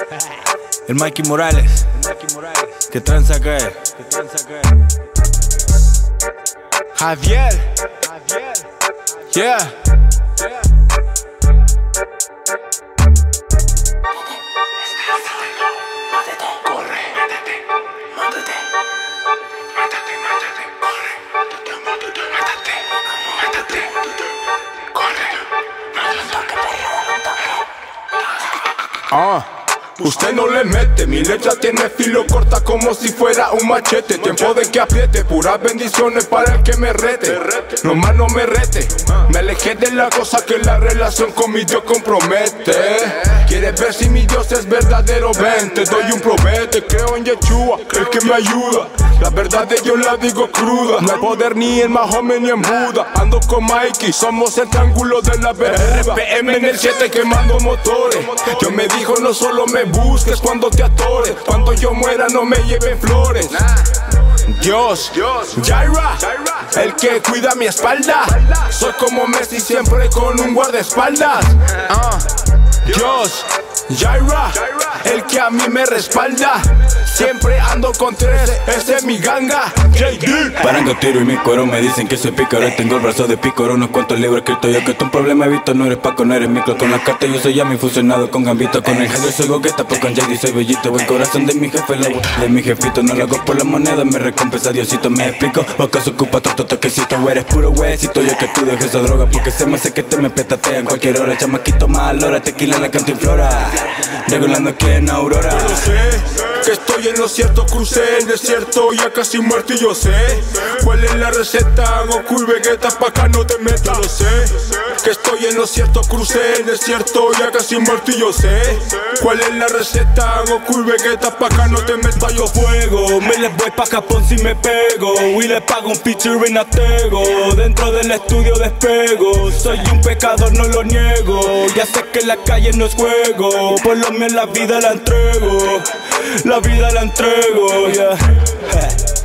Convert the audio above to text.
El Mikey Morales, que tranza caer. Javier, yeah. Usted no le mete, mi letra tiene filo corta como si fuera un machete. Tiempo de que apriete, puras bendiciones para el que me rete. Nomás no me rete, me alejé de la cosa que la relación con mi Dios compromete. ¿Quieres ver si mi Dios es verdadero? Ven, te doy un probete. Creo en Yeshua, el que me ayuda. La verdad de yo la digo cruda. No hay poder ni en Mahomet ni en Buda. Ando con Mikey, somos el triángulo de la verdad. RPM en el 7 quemando motores. Yo me dijo no solo me busques cuando te atores. Cuando yo muera no me lleven flores. Dios, Jaira, el que cuida mi espalda. Soy como Messi siempre con un guardaespaldas. Dios, Jaira, el que a mí me respalda. Siempre ando con 13, ese es mi ganga. JD. Parando tiro y mi coro me dicen que soy pícaro. Tengo el brazo de pícaro, unos cuantos libros escritos. Yo que tu problema he visto, no eres Paco, no eres micro. Con la carta yo soy Yami fusionado con Gambito. Con el jefe soy Gogueta, pues con JD soy bellito. El corazón de mi jefe, de mi jefito. No lo hago por la moneda, me recompensa Diosito. Me explico, o acaso ocupa todo toquecito. Eres puro huesito, yo que tú dejes esa droga. Porque se me hace que te me petatean cualquier hora. Chamaquito mal hora, tequila la cantinflora. Regulando aquí en Aurora. Yo sé que estoy en lo cierto, crucé el desierto, ya casi muerto y yo sé cuál es la receta, Goku y Vegeta pa' acá no te metas. Lo sé, que estoy en lo cierto, crucé el desierto, ya casi muerto y yo sé cuál es la receta, Goku y Vegeta pa' acá no te metas. Yo fuego, me les voy pa' Japón si me pego y le pago un featuring a Tego. Dentro del estudio despego, soy un pecador, no lo niego. Ya sé que la calle no es juego, por lo menos la vida la entrego. La vida la entrego, yeah.